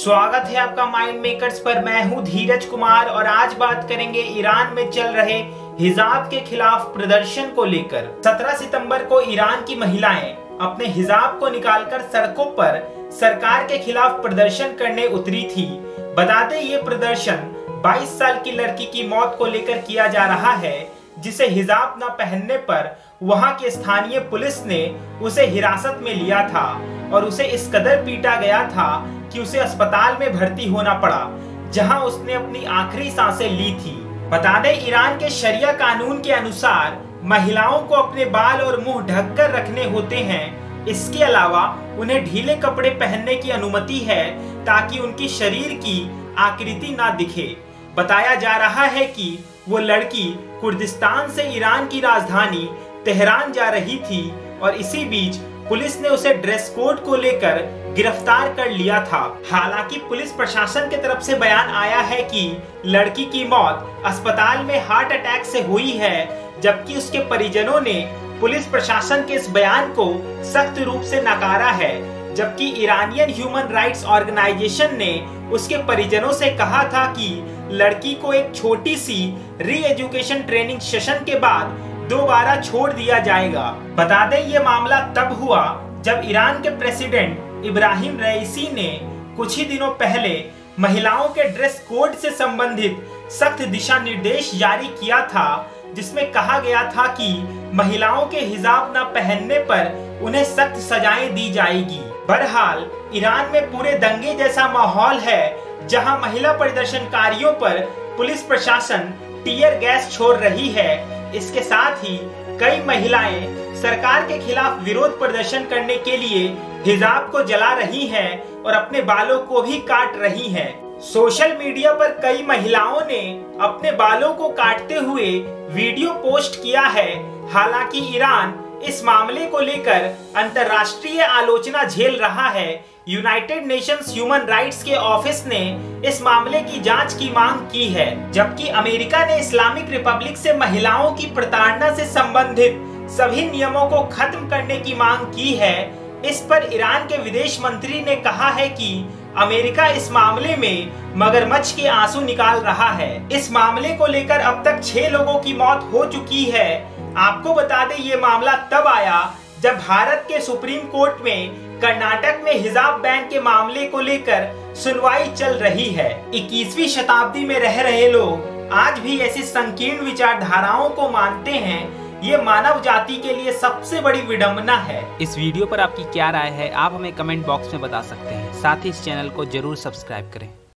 स्वागत है आपका माइंड मेकर्स पर। मैं हूं धीरज कुमार और आज बात करेंगे ईरान में चल रहे हिजाब के खिलाफ प्रदर्शन को लेकर। 17 सितंबर को ईरान की महिलाएं अपने हिजाब को निकालकर सड़कों पर सरकार के खिलाफ प्रदर्शन करने उतरी थी। बता दें ये प्रदर्शन 22 साल की लड़की की मौत को लेकर किया जा रहा है, जिसे हिजाब न पहनने पर वहां के स्थानीय पुलिस ने उसे हिरासत में लिया था और उसे इस कदर पीटा गया था कि उसे अस्पताल में भर्ती होना पड़ा, जहां उसने अपनी आखिरी सांसें ली थी। बता दें ईरान के शरिया कानून के अनुसार महिलाओं को अपने बाल और मुंह ढककर रखने होते हैं। इसके अलावा उन्हें ढीले कपड़े पहनने की अनुमति है ताकि उनकी शरीर की आकृति ना दिखे। बताया जा रहा है कि वो लड़की कुर्दिस्तान से ईरान की राजधानी तेहरान जा रही थी और इसी बीच पुलिस ने उसे ड्रेस कोड को लेकर गिरफ्तार कर लिया था। हालांकि पुलिस प्रशासन की तरफ से बयान आया है कि लड़की की मौत अस्पताल में हार्ट अटैक से हुई है, जबकि उसके परिजनों ने पुलिस प्रशासन के इस बयान को सख्त रूप से नकारा है। जबकि ईरानियन ह्यूमन राइट्स ऑर्गेनाइजेशन ने उसके परिजनों से कहा था कि लड़की को एक छोटी सी री एजुकेशन ट्रेनिंग सेशन के बाद दोबारा छोड़ दिया जाएगा। बता दें ये मामला तब हुआ जब ईरान के प्रेसिडेंट इब्राहिम रईसी ने कुछ ही दिनों पहले महिलाओं के ड्रेस कोड से संबंधित सख्त दिशा निर्देश जारी किया था, जिसमें कहा गया था कि महिलाओं के हिजाब न पहनने पर उन्हें सख्त सजाएं दी जाएगी। बहरहाल ईरान में पूरे दंगे जैसा माहौल है, जहां महिला प्रदर्शनकारियों पर पुलिस प्रशासन टीयर गैस छोड़ रही है। इसके साथ ही कई महिलाएं सरकार के खिलाफ विरोध प्रदर्शन करने के लिए हिजाब को जला रही हैं और अपने बालों को भी काट रही हैं। सोशल मीडिया पर कई महिलाओं ने अपने बालों को काटते हुए वीडियो पोस्ट किया है। हालांकि ईरान इस मामले को लेकर अंतर्राष्ट्रीय आलोचना झेल रहा है। यूनाइटेड नेशंस ह्यूमन राइट्स के ऑफिस ने इस मामले की जांच की मांग की है, जबकि अमेरिका ने इस्लामिक रिपब्लिक से महिलाओं की प्रताड़ना से संबंधित सभी नियमों को खत्म करने की मांग की है। इस पर ईरान के विदेश मंत्री ने कहा है कि अमेरिका इस मामले में मगरमच्छ के आंसू निकाल रहा है। इस मामले को लेकर अब तक 6 लोगों की मौत हो चुकी है। आपको बता दें ये मामला तब आया जब भारत के सुप्रीम कोर्ट में कर्नाटक में हिजाब बैन के मामले को लेकर सुनवाई चल रही है। 21वीं शताब्दी में रह रहे लोग आज भी ऐसी संकीर्ण विचारधाराओं को मानते हैं। ये मानव जाति के लिए सबसे बड़ी विडंबना है। इस वीडियो पर आपकी क्या राय है, आप हमें कमेंट बॉक्स में बता सकते हैं। साथ ही इस चैनल को जरूर सब्सक्राइब करें।